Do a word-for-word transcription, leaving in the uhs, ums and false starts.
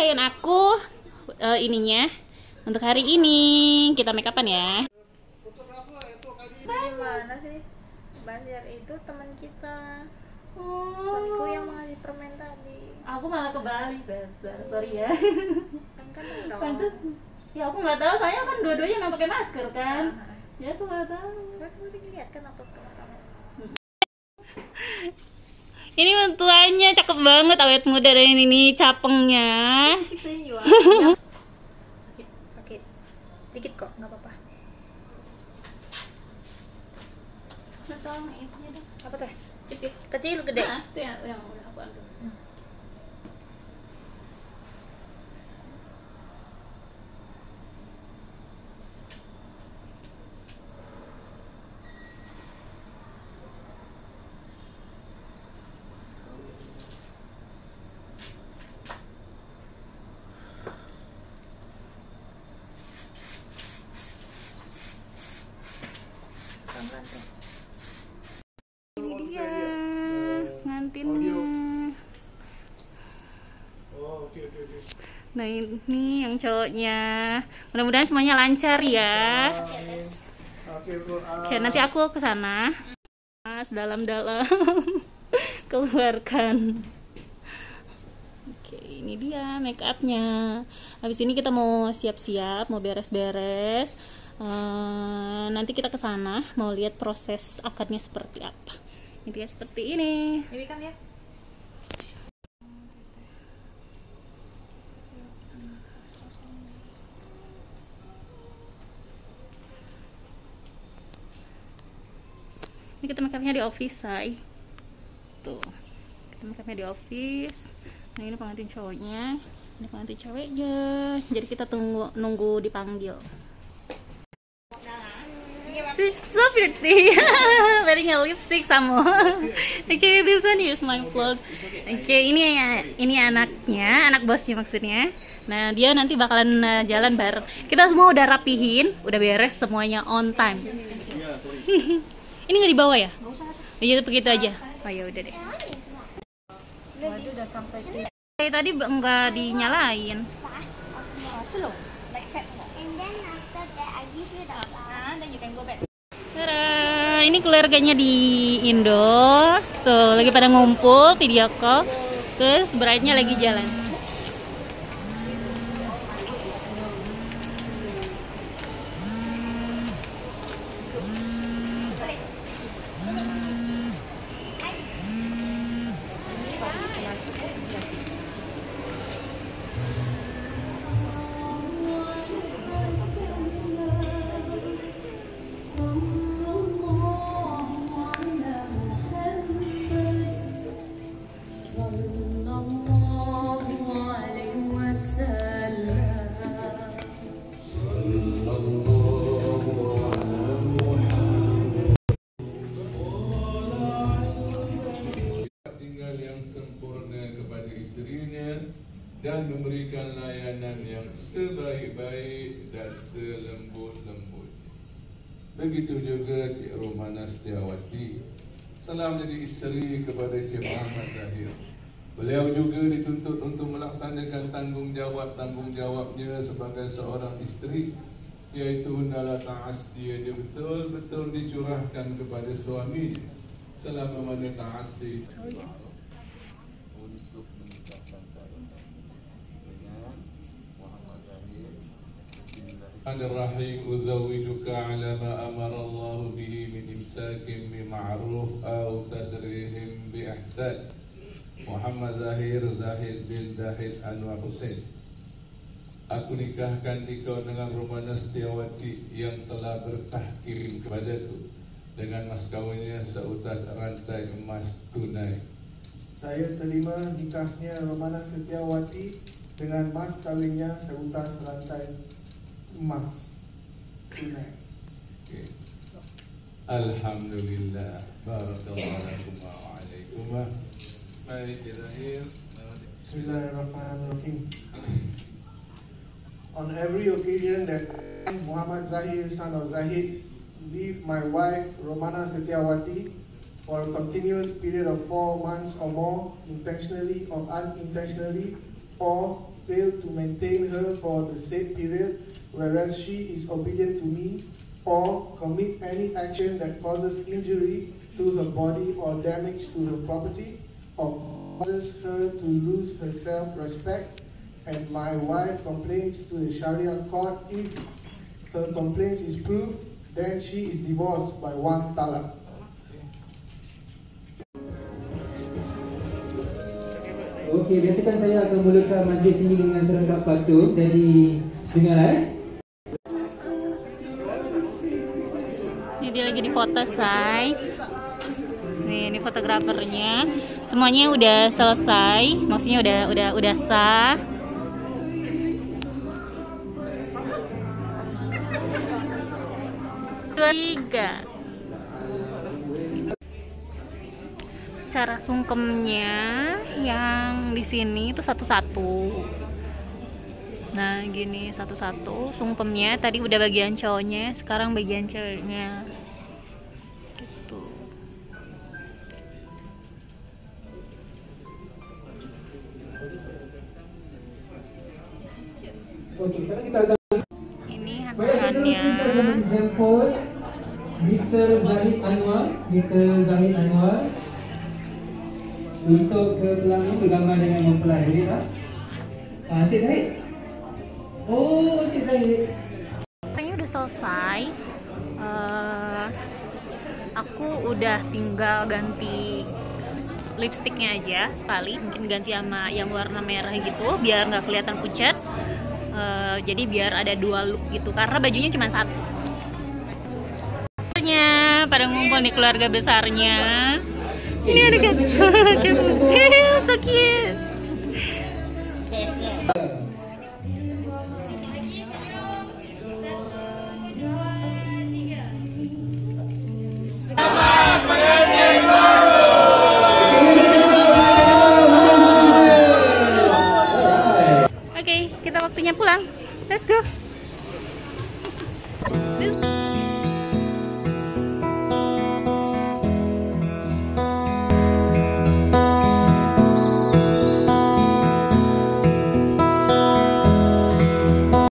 klien aku uh, ininya untuk hari ini kita make upan ya. Gimana sih? Banjar itu teman kita. Oh. Temanku yang mengasih permen tadi. Aku malah kebalik, dasar. Sorry ya. Kan kan dong. Pantes. Ya aku nggak tahu, saya kan dua-duanya nggak pakai masker kan. Nah. Ya aku nggak tahu. Kan udah dilihat kan apa kamu. Ini mentuanya cakep banget, awet muda dan ini capengnya. Sakit, sakit. Dikit kok, nggak apa-apa. Nah, tolong itunya dong. Apa teh? Cepit. Kecil, gede. Nah, itu ya, udah udah aku ambil. Hmm. Ini dia ngantinnya. Nah ini yang cowoknya. Mudah-mudahan semuanya lancar ya. Oke, nanti aku ke sana. Mas dalam-dalam keluarkan. Oke, ini dia make upnya. Habis ini kita mau siap-siap, mau beres-beres. Uh, nanti kita ke sana mau lihat proses akadnya seperti apa. Ini dia seperti ini. Ini kan ya. Ini kita make upnya di office, say. Tuh, kita make upnya di office. Nah ini pengantin cowoknya, ini pengantin ceweknya. Jadi kita tunggu nunggu dipanggil. She's so pretty. Wearing a lipstick some more. Okay, this one is my vlog. Oke, okay, ini ini anaknya, anak bosnya maksudnya. Nah, dia nanti bakalan uh, jalan bareng. Kita semua udah rapihin, udah beres semuanya on time. Ini nggak dibawa ya? Iya, begitu aja. Oh ya udah deh. Waduh, udah sampai di. Tadi nggak dinyalain. Slow, like that. And then after that I give you the ah, then you can go back. Tada, ini keluarganya di Indo. Tuh, lagi pada ngumpul video call. Terus bride-nya lagi jalan. dan memberikan layanan yang sebaik-baik dan selembut-lembut. Begitu juga Cik Romana Setiawati setelah menjadi isteri kepada Cik Muhammad Zahir. Beliau juga dituntut untuk melaksanakan tanggungjawab-tanggungjawabnya sebagai seorang isteri, yaitu hendaklah taat dia betul-betul dicurahkan kepada suaminya selama mana taat dia untuk menikahkan dengan Muhammad Zahir. Bismillahirrahmanirrahim. Uzawijuka ala ma amara Allah bihi min imsakin bi ma'ruf aw tasrihim bi ihsan. Muhammad Zahir Zahid bin Zahid Anwar Hussein. Aku nikahkan engkau dengan Romana Setiawati yang telah bertahkim kepadaku dengan mas kawinnya seutas rantai emas tunai. Saya terima nikahnya Romana Setiawati dengan mas kawinnya seutas rantai emas tunai. Okay. Alhamdulillah. Barakallahu lakum wa alaikum. Baik, Zahir. Bismillahirrahmanirrahim. On every occasion that Muhammad Zahir, son of Zahid, leave my wife Romana Setiawati for a continuous period of four months or more, intentionally or unintentionally, or fail to maintain her for the said period, whereas she is obedient to me, or commit any action that causes injury to her body or damage to her property, or causes her to lose her self-respect, and my wife complains to the Sharia court. If her complaint is proved, then she is divorced by one talaq. Okey, biasakan saya akan mulakan majlis ini dengan serentak patuh. Jadi, dengar eh. Ini dia lagi difoto, say. Nih, ini fotografernya. Semuanya udah selesai, maksudnya udah udah udah sah. Tiga. Cara sungkemnya yang di sini itu satu-satu. Nah, gini satu-satu sungkemnya. Tadi udah bagian cowoknya, sekarang bagian ceweknya. Gitu. Okey, sekarang kita akan Ini baik, hantarannya. kita akan jemput Mister Zahid Anwar, Mister Zahid Anwar untuk ke pelanggan bergambar dengan mempelai, boleh tak? Ah, Encik Zahid. Oh, Encik Zahid. Ini udah selesai. Eh, aku udah tinggal ganti lipstiknya aja sekali, mungkin ganti sama yang warna merah gitu biar nggak kelihatan pucat. Eh, jadi biar ada dua look gitu karena bajunya cuma satu. Pada ngumpul nih keluarga besarnya. Ini ada kan? So cute.